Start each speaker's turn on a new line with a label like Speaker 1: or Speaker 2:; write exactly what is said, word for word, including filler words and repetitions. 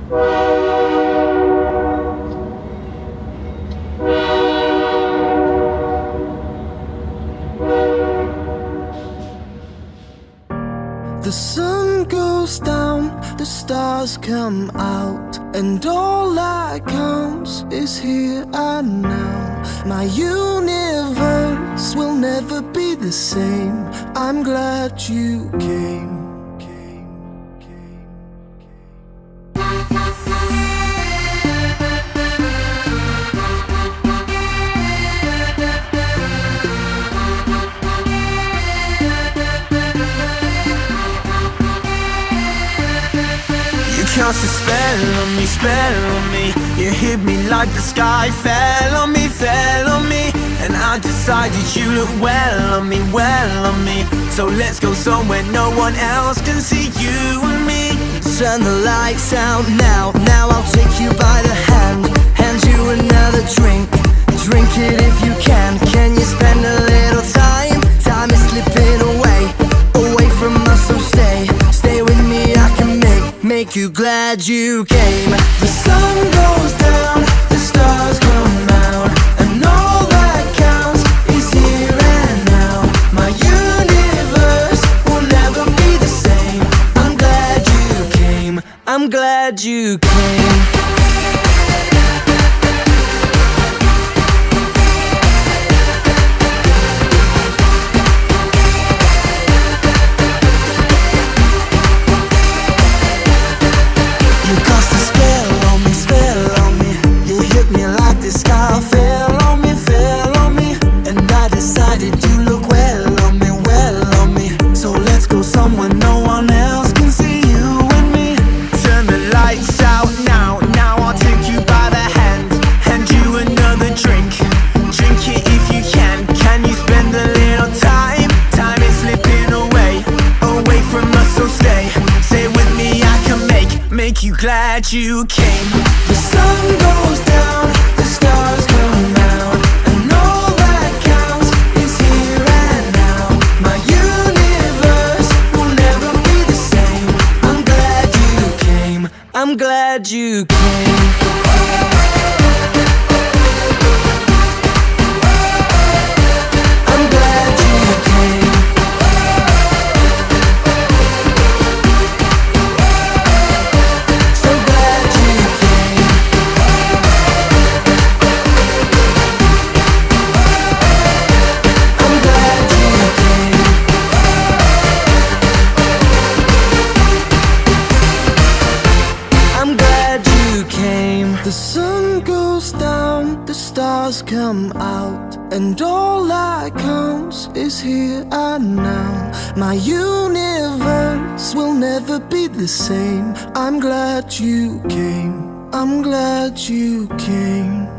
Speaker 1: The sun goes down, the stars come out, and all that counts is here and now. My universe will never be the same. I'm glad you came.
Speaker 2: Cast a spell on me, spell on me. You hit me like the sky fell on me, fell on me. And I decided you look well on me, well on me. So let's go somewhere no one else can see you and me.
Speaker 1: Turn the lights out now, now I'll take you by the hand, hand you another drink. Drink it if you can. Can you spend a little time? Time is slipping away, away from us, so stay. Stay with me, I can make Make you glad you came. The sun goes down, the stars come out, and all that counts is here and now. My universe will never be the same. I'm glad you came. I'm glad you came.
Speaker 2: Make you glad you came.
Speaker 1: The sun goes down, the stars come out, and all that counts is here and now. My universe will never be the same. I'm glad you came. I'm glad you came. The sun goes down, the stars come out, and all that counts is here and now. My universe will never be the same. I'm glad you came. I'm glad you came.